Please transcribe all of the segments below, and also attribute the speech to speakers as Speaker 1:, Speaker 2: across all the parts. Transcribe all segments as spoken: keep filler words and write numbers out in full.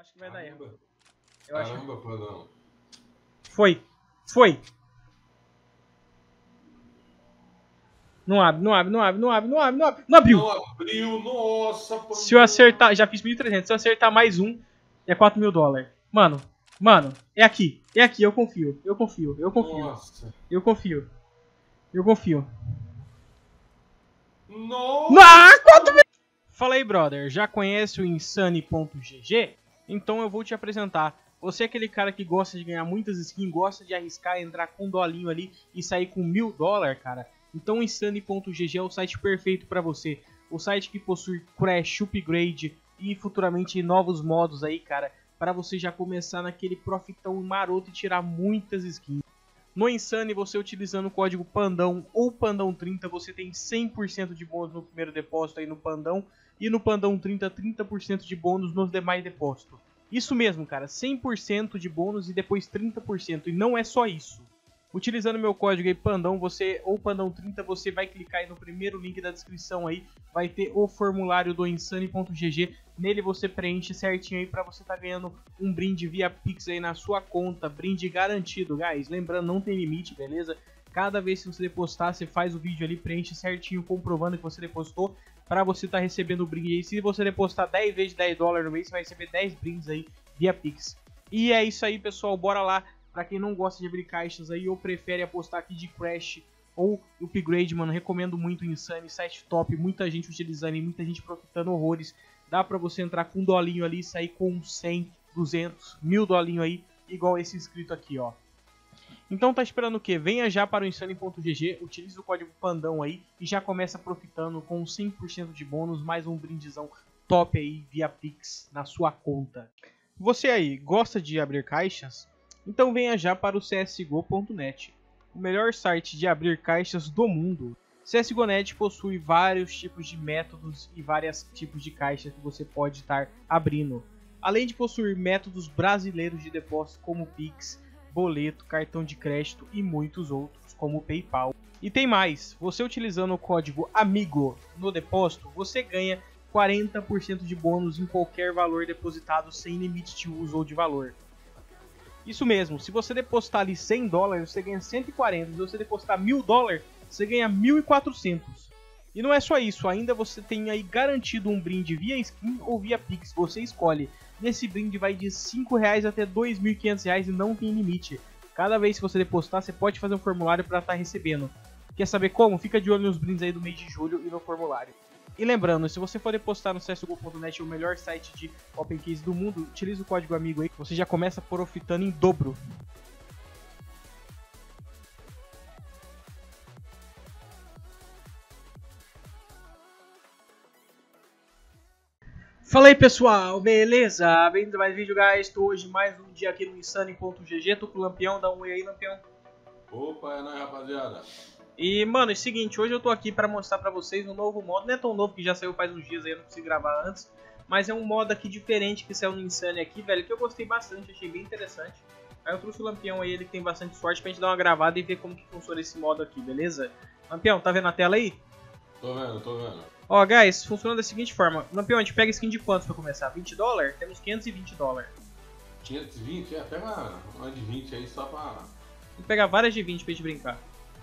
Speaker 1: acho que vai dar erro. Eu
Speaker 2: Caramba,
Speaker 1: acho...
Speaker 2: Pandão.
Speaker 1: Foi. Foi. Não abre, não abre, não abre, não abre, não abre, não abre. Não abriu.
Speaker 2: Não abriu, nossa, Pandão.
Speaker 1: Se eu acertar, já fiz mil e trezentos. Se eu acertar mais um, é quatro mil dólares. Mano, mano, é aqui. É aqui, eu confio. Eu confio, eu confio.
Speaker 2: Nossa.
Speaker 1: Eu confio. Eu confio.
Speaker 2: Nossa.
Speaker 1: Ah, quatro mil. Fala aí, brother. Já conhece o Insane ponto G G? Então eu vou te apresentar. Você é aquele cara que gosta de ganhar muitas skins, gosta de arriscar, entrar com um dolinho ali e sair com mil dólares, cara? Então o Insane ponto G G é o site perfeito para você. O site que possui crash, upgrade e futuramente novos modos aí, cara, para você já começar naquele profitão maroto e tirar muitas skins. No Insane, você utilizando o código Pandão ou Pandão trinta, você tem cem por cento de bônus no primeiro depósito aí no Pandão. E no Pandão trinta, trinta por cento de bônus nos demais depósitos. Isso mesmo, cara, cem por cento de bônus e depois trinta por cento. E não é só isso. Utilizando meu código aí, Pandão, você, ou Pandão trinta, você vai clicar aí no primeiro link da descrição aí. Vai ter o formulário do Insane ponto G G. Nele você preenche certinho aí pra você tá ganhando um brinde via Pix aí na sua conta. Brinde garantido, guys. Lembrando, não tem limite, beleza? Cada vez que você depositar, você faz o vídeo ali, preenche certinho, comprovando que você depositou, pra você tá recebendo o brinde aí. Se você depositar dez vezes dez dólares no mês, você vai receber dez brindes aí via Pix. E é isso aí, pessoal. Bora lá. Pra quem não gosta de abrir caixas aí ou prefere apostar aqui de Crash ou Upgrade, mano, recomendo muito o Insane, site top, muita gente utilizando e muita gente profitando horrores. Dá pra você entrar com um dolinho ali e sair com cem, duzentos, mil dolinho aí, igual esse inscrito aqui, ó. Então tá esperando o quê? Venha já para o Insane ponto G G, utilize o código Pandão aí e já começa profitando com cem por cento de bônus, mais um brindezão top aí via Pix na sua conta. Você aí, gosta de abrir caixas? Então venha já para o C S G O ponto net, o melhor site de abrir caixas do mundo. C S G O ponto net possui vários tipos de métodos e vários tipos de caixas que você pode estar abrindo. Além de possuir métodos brasileiros de depósito como Pix, boleto, cartão de crédito e muitos outros como o PayPal. E tem mais, você utilizando o código AMIGO no depósito, você ganha quarenta por cento de bônus em qualquer valor depositado sem limite de uso ou de valor. Isso mesmo, se você depositar ali cem dólares, você ganha cento e quarenta. Se você depositar mil dólares, você ganha mil e quatrocentos. E não é só isso, ainda você tem aí garantido um brinde via skin ou via Pix, você escolhe. Nesse brinde vai de cinco reais até dois mil e quinhentos reais e não tem limite. Cada vez que você depositar, você pode fazer um formulário para estar recebendo. Quer saber como? Fica de olho nos brindes aí do mês de julho e no formulário. E lembrando, se você for depositar no C S G O ponto net, o melhor site de Open Case do mundo, utilize o código AMIGO aí, que você já começa profitando em dobro. Fala aí, pessoal, beleza? Bem-vindo a mais vídeo, guys. Tô hoje mais um dia aqui no Insane ponto G G, tô com o Lampião, dá um oi aí, Lampião.
Speaker 2: Opa, é nóis, rapaziada.
Speaker 1: E, mano, é o seguinte, hoje eu tô aqui pra mostrar pra vocês um novo modo. Não é tão novo que já saiu faz uns dias aí, eu não consegui gravar antes. Mas é um modo aqui diferente que saiu no Insane aqui, velho, que eu gostei bastante, achei bem interessante. Aí eu trouxe o Lampião aí, ele que tem bastante sorte, pra gente dar uma gravada e ver como que funciona esse modo aqui, beleza? Lampião, tá vendo a tela aí?
Speaker 2: Tô vendo, tô vendo.
Speaker 1: Ó, guys, funciona da seguinte forma. Lampião, a gente pega skin de quantos pra começar? vinte dólares? Temos quinhentos e vinte dólares.
Speaker 2: quinhentos e vinte? É, pega uma, uma de vinte aí só pra...
Speaker 1: Vou pegar várias de vinte pra gente brincar.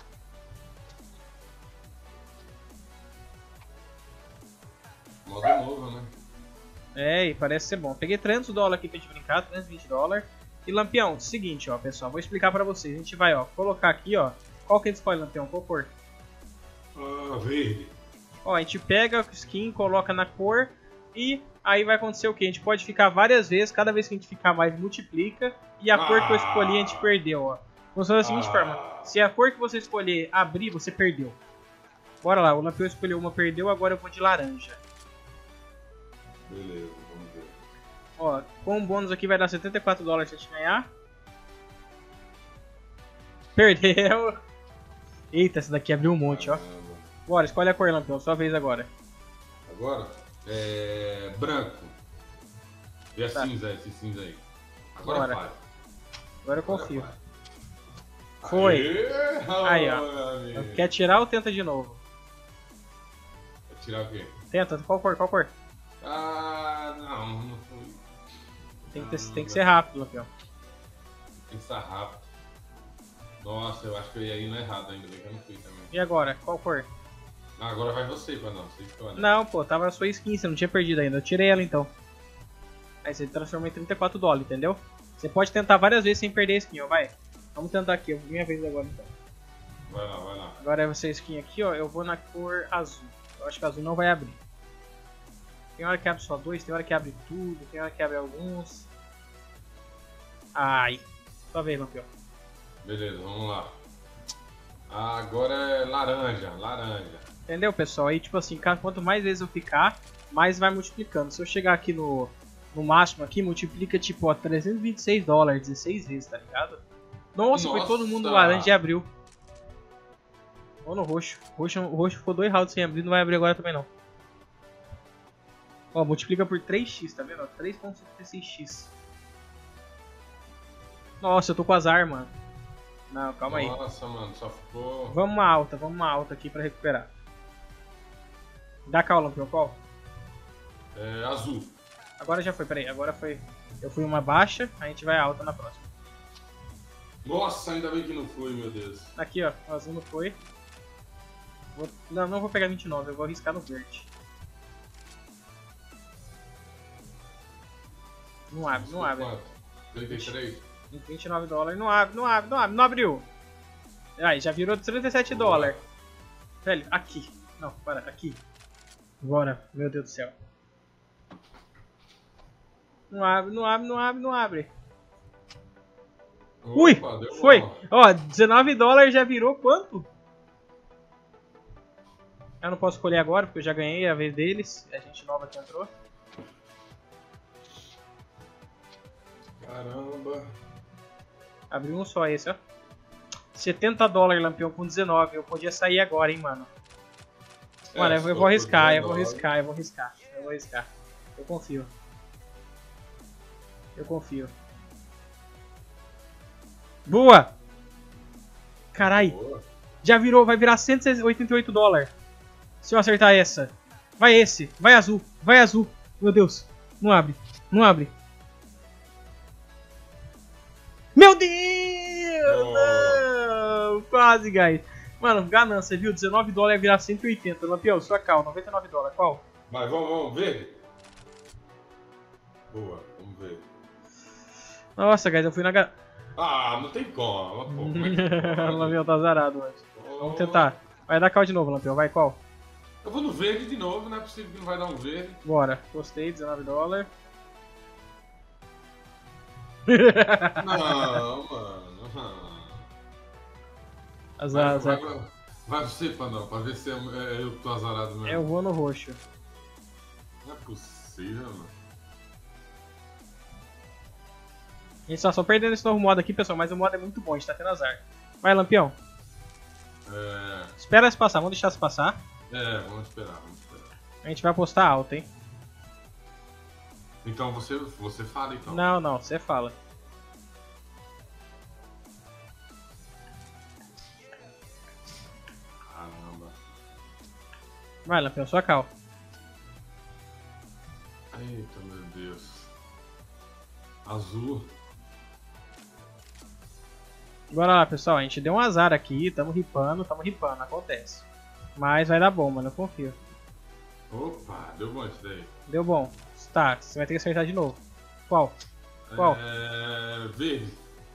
Speaker 2: Modo novo, né?
Speaker 1: É, e parece ser bom. Peguei trezentos dólares aqui pra gente brincar, trezentos e vinte dólares. E Lampião, seguinte, ó, pessoal, vou explicar pra vocês. A gente vai, ó, colocar aqui, ó. Qual que a gente escolhe, Lampião? Qual cor?
Speaker 2: Ah, verde.
Speaker 1: Ó, a gente pega a skin, coloca na cor e aí vai acontecer o que? A gente pode ficar várias vezes, cada vez que a gente ficar mais, multiplica. E a ah. cor que eu escolhi, a gente perdeu, ó. Funciona da seguinte ah. forma. Se a cor que você escolher abrir, você perdeu. Bora lá, o Lampião escolheu uma, perdeu, agora eu vou de laranja.
Speaker 2: Beleza, vamos ver.
Speaker 1: Ó, com o bônus aqui vai dar setenta e quatro dólares se a gente ganhar. Perdeu. Eita, essa daqui abriu um monte, ó. Bora, escolhe a cor, Lampião, sua vez agora.
Speaker 2: Agora? É... branco. E a
Speaker 1: tá.
Speaker 2: cinza, esse cinza aí. Agora
Speaker 1: Bora.
Speaker 2: vai.
Speaker 1: Agora eu confio. Foi. Aê, aí, ó. Quer tirar ou tenta de novo?
Speaker 2: Quer tirar o quê?
Speaker 1: Tenta, qual cor, qual cor?
Speaker 2: Ah, não, não foi.
Speaker 1: tem que, ter, tem que ser rápido, Lampião.
Speaker 2: Tem que ser rápido. Nossa, eu acho que eu ia indo errado ainda, bem que eu não fui também.
Speaker 1: E agora? Qual cor?
Speaker 2: Ah, agora vai você, pra não. Você escolhe.
Speaker 1: Não, pô, tava na sua skin, você não tinha perdido ainda. Eu tirei ela então. Aí você transformou em trinta e quatro dólares, entendeu? Você pode tentar várias vezes sem perder a skin, ó, vai. Vamos tentar aqui, eu minha vez agora então.
Speaker 2: Vai lá, vai lá.
Speaker 1: Agora é você a skin aqui, ó, eu vou na cor azul. Eu acho que azul não vai abrir. Tem hora que abre só dois, tem hora que abre tudo, tem hora que abre alguns. Ai, só vez, Lampião.
Speaker 2: Beleza, vamos lá. Agora é laranja, laranja.
Speaker 1: Entendeu, pessoal? Aí, tipo assim, quanto mais vezes eu ficar, mais vai multiplicando. Se eu chegar aqui no, no máximo aqui, multiplica tipo, ó, trezentos e vinte e seis dólares, dezesseis vezes, tá ligado? Nossa,
Speaker 2: Nossa.
Speaker 1: foi todo mundo laranja e abriu. Ou no roxo. roxo. O roxo ficou dois rounds sem abrir, não vai abrir agora também não. Ó, multiplica por três x, tá vendo? três ponto cinquenta e seis x. Nossa, eu tô com azar, mano. Não, calma aí.
Speaker 2: Nossa, mano, só ficou...
Speaker 1: Vamos uma alta, vamos uma alta aqui pra recuperar. Dá cal, Lampião, qual?
Speaker 2: É, azul.
Speaker 1: Agora já foi, peraí, agora foi... Eu fui uma baixa, a gente vai alta na próxima.
Speaker 2: Nossa, ainda bem que não foi, meu Deus.
Speaker 1: Aqui, ó, o azul não foi. Vou... Não, não vou pegar vinte e nove, eu vou arriscar no verde. Não abre, não abre.
Speaker 2: Quanto? trinta e três?
Speaker 1: vinte e nove dólares, não abre, não abre, não abre, não abriu. Aí, já virou trinta e sete dólares. Velho, aqui. Não, para, aqui. Bora, meu Deus do céu. Não abre, não abre, não abre, não abre.
Speaker 2: Opa,
Speaker 1: Ui,
Speaker 2: deu
Speaker 1: foi.
Speaker 2: bom.
Speaker 1: Ó, dezenove dólares já virou quanto? Eu não posso escolher agora, porque eu já ganhei a vez deles. A gente nova que entrou.
Speaker 2: Caramba.
Speaker 1: Abriu um só esse, ó. setenta dólares, Lampião, com dezenove. Eu podia sair agora, hein, mano. Mano,
Speaker 2: É,
Speaker 1: eu,
Speaker 2: se
Speaker 1: eu
Speaker 2: for
Speaker 1: vou arriscar, eu vou
Speaker 2: dezenove.
Speaker 1: arriscar, eu vou arriscar. Eu vou arriscar. Eu confio. Eu confio. Boa! Carai,
Speaker 2: Boa.
Speaker 1: já virou, vai virar cento e oitenta e oito dólares. Se eu acertar essa. Vai esse, vai azul, vai azul. Meu Deus, não abre, não abre. Meu Deus!
Speaker 2: Não.
Speaker 1: Não! Quase, guys. Mano, ganância, viu? dezenove dólares ia virar cento e oitenta. Lampião, sua cal, noventa e nove dólares. Qual?
Speaker 2: Vai, vamos, vamos ver. Boa, vamos ver.
Speaker 1: Nossa, guys, eu fui na... Ga...
Speaker 2: Ah, não tem como. Pô, como é que pode?
Speaker 1: Lampião tá zarado, mano.
Speaker 2: Oh.
Speaker 1: Vamos tentar. Vai dar cal de novo, Lampião. Vai, qual?
Speaker 2: Eu vou no verde de novo, não é possível que não vai dar um verde.
Speaker 1: Bora. Gostei, dezenove dólares.
Speaker 2: Não, mano.
Speaker 1: Azar,
Speaker 2: Vai,
Speaker 1: azar.
Speaker 2: vai, vai você, Pandão, pra ver se é, é eu que tô azarado mesmo.
Speaker 1: Eu vou no roxo.
Speaker 2: Não é possível, mano.
Speaker 1: A gente tá só perdendo esse novo modo aqui, pessoal, mas o modo é muito bom, a gente tá tendo azar. Vai, Lampião.
Speaker 2: É,
Speaker 1: Espera se passar, vamos deixar se passar.
Speaker 2: é, vamos esperar, vamos esperar.
Speaker 1: A gente vai apostar alto, hein?
Speaker 2: Então você, você fala então.
Speaker 1: Não, não, você fala.
Speaker 2: Caramba.
Speaker 1: Vai, Lampião, sua cal.
Speaker 2: Eita, meu Deus. Azul.
Speaker 1: Bora lá, pessoal. A gente deu um azar aqui, tamo ripando, tamo ripando, acontece. Mas vai dar bom, mano, eu confio.
Speaker 2: Opa, deu bom isso daí.
Speaker 1: Deu bom. Tá, você vai ter que acertar de novo. Qual? Qual?
Speaker 2: É, verde.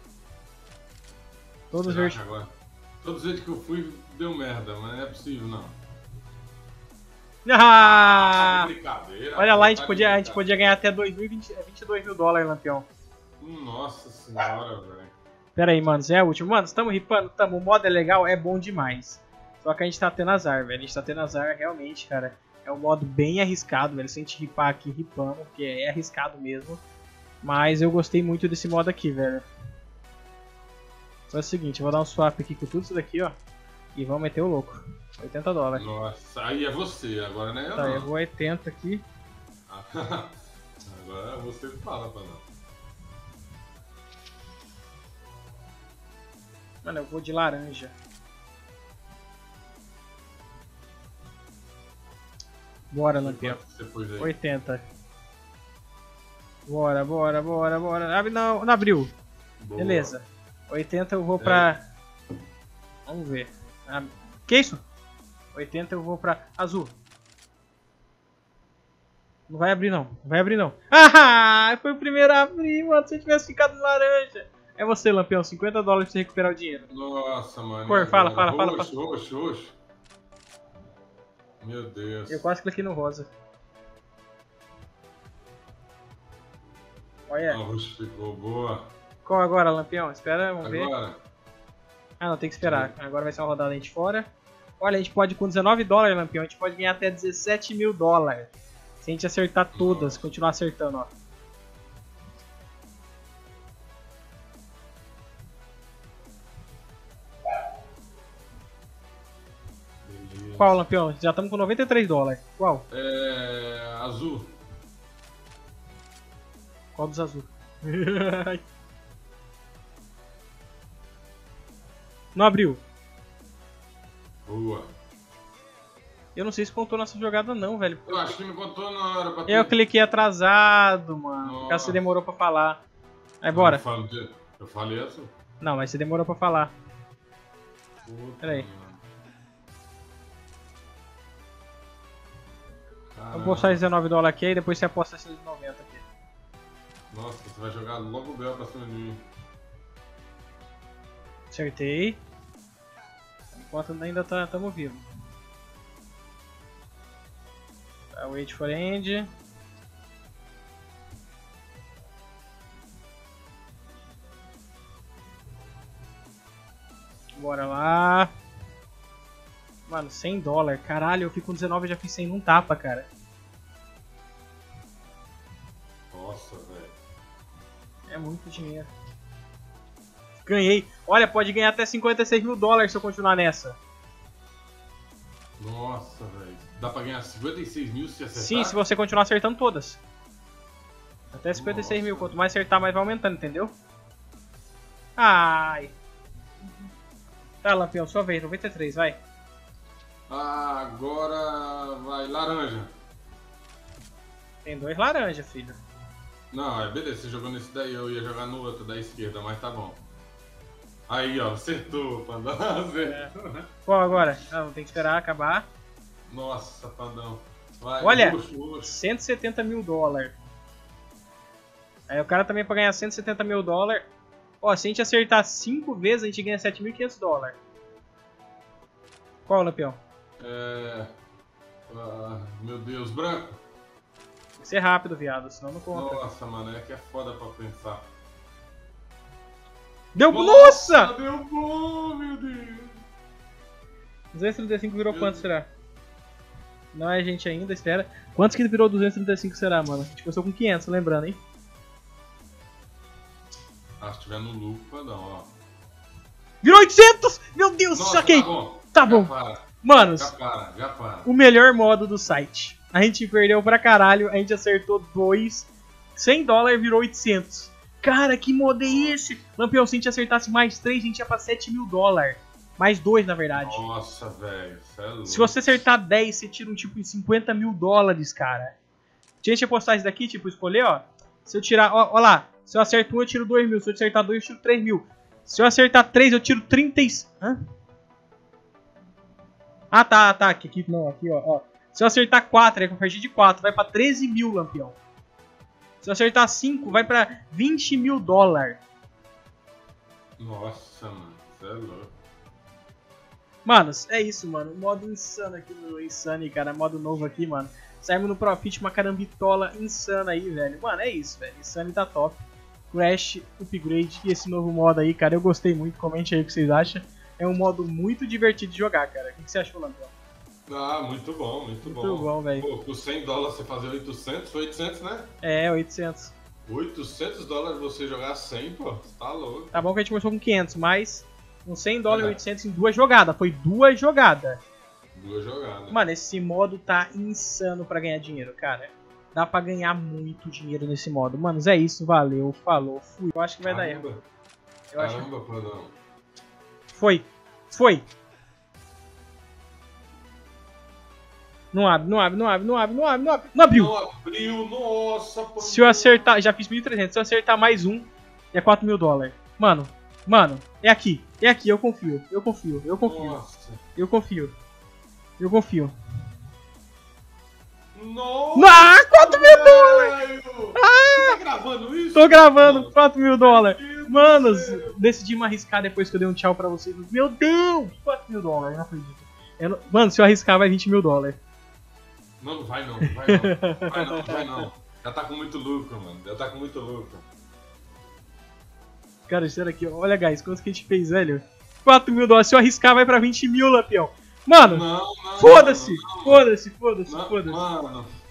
Speaker 1: Todos
Speaker 2: Será
Speaker 1: verdes.
Speaker 2: que agora? Todos eles que eu fui deu merda, mas não é possível não.
Speaker 1: Ah!
Speaker 2: Brincadeira.
Speaker 1: Olha lá, a gente
Speaker 2: Tá de
Speaker 1: podia, a gente
Speaker 2: brincadeira.
Speaker 1: podia ganhar até dois mil e vinte, vinte e dois mil dólares, Lampião.
Speaker 2: Nossa senhora, velho.
Speaker 1: Pera aí, mano, você é o último. Mano, estamos ripando, tamo. O modo é legal, é bom demais. Só que a gente tá tendo azar, velho. A gente tá tendo azar realmente, cara. É um modo bem arriscado, velho. Se a gente ripar aqui, ripamos, porque é arriscado mesmo. Mas eu gostei muito desse modo aqui, velho. Então é o seguinte, eu vou dar um swap aqui com tudo isso daqui, ó. E vamos meter o louco. oitenta dólares.
Speaker 2: Nossa, aí é você, agora não é eu
Speaker 1: Tá,
Speaker 2: não.
Speaker 1: eu vou oitenta aqui.
Speaker 2: Agora você fala pra não.
Speaker 1: Mano, eu vou de laranja. Bora, Lampião.
Speaker 2: Quanto você pôs aí?
Speaker 1: oitenta. Bora, bora, bora, bora. Abre, não, não abriu.
Speaker 2: Boa.
Speaker 1: Beleza. oitenta eu vou pra...
Speaker 2: É.
Speaker 1: Vamos ver. Ah, que isso? oitenta eu vou pra azul. Não vai abrir não. Não vai abrir não. Ah, foi o primeiro a abrir, mano. Se eu tivesse ficado no laranja. É você, Lampião. cinquenta dólares pra você recuperar o dinheiro.
Speaker 2: Nossa, mano.
Speaker 1: Cor, fala, fala, fala,
Speaker 2: roxo,
Speaker 1: fala.
Speaker 2: roxo, roxo. Meu Deus.
Speaker 1: Eu quase cliquei no rosa. Olha.
Speaker 2: Ah, roxo ficou boa.
Speaker 1: Qual agora, Lampião? Espera, vamos ver.
Speaker 2: Agora.
Speaker 1: Ah, não, tem que esperar. Agora vai ser uma rodada aí de fora. Olha, a gente pode, com dezenove dólares, Lampião, a gente pode ganhar até dezessete mil dólares. Se a gente acertar todas, continuar acertando, ó.
Speaker 2: Beleza.
Speaker 1: Qual, Lampião? Já estamos com noventa e três dólares. Qual?
Speaker 2: É. Azul.
Speaker 1: Qual dos azul? Não abriu.
Speaker 2: Boa.
Speaker 1: Eu não sei se contou nossa jogada não, velho.
Speaker 2: Eu acho que me contou na hora pra
Speaker 1: Eu
Speaker 2: tu-
Speaker 1: cliquei atrasado, mano. Por causa que você
Speaker 2: Nossa.
Speaker 1: demorou pra falar. Aí, bora.
Speaker 2: Eu falei, eu falei assim.
Speaker 1: Não, mas você demorou pra falar.
Speaker 2: Puta,
Speaker 1: Pera aí.
Speaker 2: mano.
Speaker 1: Eu vou postar dezenove dólares aqui e depois você aposta esses noventa aqui.
Speaker 2: Nossa, você vai jogar logo o Bel pra cima de mim.
Speaker 1: Acertei. Enquanto ainda tá, tamo vivo. Tá, wait for end. Bora lá. Mano, cem dólares. Caralho, eu fico com dezenove e já fiz cem num tapa, cara.
Speaker 2: Nossa, velho.
Speaker 1: É muito dinheiro. Ganhei. Olha, pode ganhar até cinquenta e seis mil dólares se eu continuar nessa.
Speaker 2: Nossa, velho. Dá pra ganhar cinquenta e seis mil se acertar?
Speaker 1: Sim, se você continuar acertando todas. Até cinquenta e seis mil.
Speaker 2: Nossa.
Speaker 1: Quanto mais acertar, mais vai aumentando, entendeu? Ai. Tá, Lampião, sua vez. noventa e três, vai.
Speaker 2: Ah, agora vai laranja.
Speaker 1: Tem dois laranjas, filho.
Speaker 2: Não, é beleza, você jogou nesse daí, eu ia jogar no outro da esquerda, mas tá bom. Aí, ó, acertou, Pandão, acertou.
Speaker 1: Qual agora? Ah, tem que esperar acabar.
Speaker 2: Nossa, Pandão. Vai,
Speaker 1: Olha,
Speaker 2: roxo, roxo.
Speaker 1: cento e setenta mil dólares. Aí o cara também pra ganhar cento e setenta mil dólares. Ó, se a gente acertar cinco vezes, a gente ganha sete mil e quinhentos dólares. Qual, Lampião?
Speaker 2: É... Ah, meu Deus, branco.
Speaker 1: Tem que ser rápido, viado, senão não conta.
Speaker 2: Nossa, mano, é que é foda pra pensar.
Speaker 1: Deu... Nossa!
Speaker 2: Deu bom, meu Deus!
Speaker 1: duzentos e trinta e cinco virou
Speaker 2: Meu
Speaker 1: quanto,
Speaker 2: Deus.
Speaker 1: será? Não é gente ainda, espera. Quantos que virou duzentos e trinta e cinco será, mano? A gente começou com quinhentos, lembrando, hein?
Speaker 2: Ah, se tiver no lucro, Pandão, ó.
Speaker 1: Virou oitocentos! Meu Deus,
Speaker 2: Nossa,
Speaker 1: saquei!
Speaker 2: tá bom.
Speaker 1: Tá
Speaker 2: Já
Speaker 1: bom.
Speaker 2: para,
Speaker 1: Manos,
Speaker 2: já para, já para.
Speaker 1: o melhor modo do site. A gente perdeu pra caralho, a gente acertou dois. cem dólares virou oitocentos. Cara, que modo é esse? Lampião, se a gente acertasse mais três, a gente ia pra sete mil dólares. Mais dois, na verdade.
Speaker 2: Nossa, velho, cê é louco.
Speaker 1: Se você acertar dez, você tira um tipo de cinquenta mil dólares, cara. Se a gente apostar isso daqui, tipo, escolher, ó. Se eu tirar, ó, ó lá. Se eu acerto um, eu tiro dois mil. Se eu acertar dois, eu tiro três mil. Se eu acertar três, eu tiro trinta e... Hã? Ah, tá, tá. Aqui, aqui, não, aqui, ó, ó. Se eu acertar quatro, é a partir de quatro, vai pra treze mil, Lampião. Se eu acertar cinco, vai pra vinte mil dólares.
Speaker 2: Nossa, mano, cê é louco.
Speaker 1: Manos, é isso, mano. Modo insano aqui no Insane, cara. Modo novo aqui, mano. Saímos no Profit, uma carambitola insana aí, velho. Mano, é isso, velho. Insane tá top. Crash, Upgrade e esse novo modo aí, cara. Eu gostei muito. Comente aí o que vocês acham. É um modo muito divertido de jogar, cara. O que você achou, Lampião?
Speaker 2: Ah, muito bom, muito,
Speaker 1: Muito
Speaker 2: bom.
Speaker 1: bom, velho.
Speaker 2: Pô, por cem dólares você fazer oitocentos, foi oitocentos, né?
Speaker 1: É, oitocentos.
Speaker 2: oitocentos dólares você jogar cem, pô, você tá louco.
Speaker 1: Tá bom que a gente começou com quinhentos, mas com cem dólares e
Speaker 2: É.
Speaker 1: oitocentos em duas jogadas. Foi duas jogadas.
Speaker 2: Duas jogadas.
Speaker 1: Mano, esse modo tá insano pra ganhar dinheiro, cara. Dá pra ganhar muito dinheiro nesse modo. Manos, é isso. Valeu, falou, fui. Eu acho que vai dar erro.
Speaker 2: Caramba,
Speaker 1: Eu acho...
Speaker 2: caramba, Pandão.
Speaker 1: Foi. Foi. Não abre, não abre, não abre, não abre, não abre, não abre. Não abriu.
Speaker 2: Não abriu, nossa. Pô.
Speaker 1: Se eu acertar, já fiz mil e trezentos. Se eu acertar mais um, é quatro mil dólares. Mano, mano, é aqui. É aqui, eu confio. Eu confio, eu confio.
Speaker 2: Nossa.
Speaker 1: Eu confio. Eu confio.
Speaker 2: Nossa.
Speaker 1: Ah, quatro mil dólares.
Speaker 2: Você tá gravando isso?
Speaker 1: Tô gravando,
Speaker 2: Mano,
Speaker 1: quatro mil dólares.
Speaker 2: Deus
Speaker 1: Mano,
Speaker 2: do céu.
Speaker 1: decidi me arriscar depois que eu dei um tchau pra vocês. Meu Deus, quatro mil dólares, não acredito. Eu não- Mano, se eu arriscar vai vinte mil dólares.
Speaker 2: Não, não vai não, vai não. Vai não, vai não. Já tá com muito lucro, mano. Já tá com muito lucro.
Speaker 1: Cara, isso era aqui, ó. Olha, guys, quanto que a gente fez, velho? quatro mil dólares. Se eu arriscar vai pra vinte mil, Lampião. Mano,
Speaker 2: Não, não.
Speaker 1: foda-se,
Speaker 2: não,
Speaker 1: foda-se, foda-se,
Speaker 2: não,
Speaker 1: foda-se.
Speaker 2: Mano.